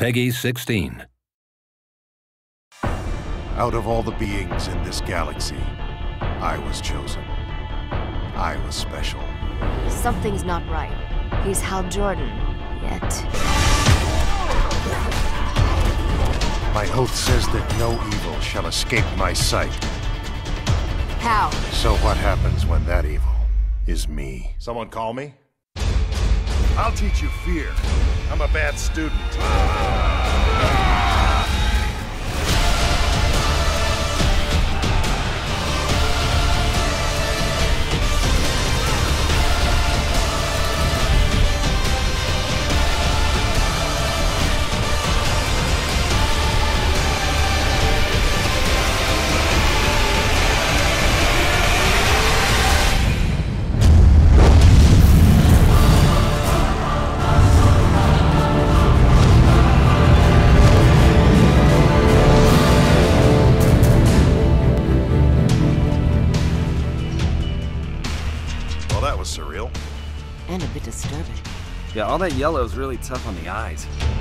Peggy 16. Out of all the beings in this galaxy, I was chosen. I was special. Something's not right. He's Hal Jordan, yet... My oath says that no evil shall escape my sight. How? So what happens when that evil is me? Someone call me? I'll teach you fear. I'm a bad student. Well, that was surreal. And a bit disturbing. Yeah, all that yellow is really tough on the eyes.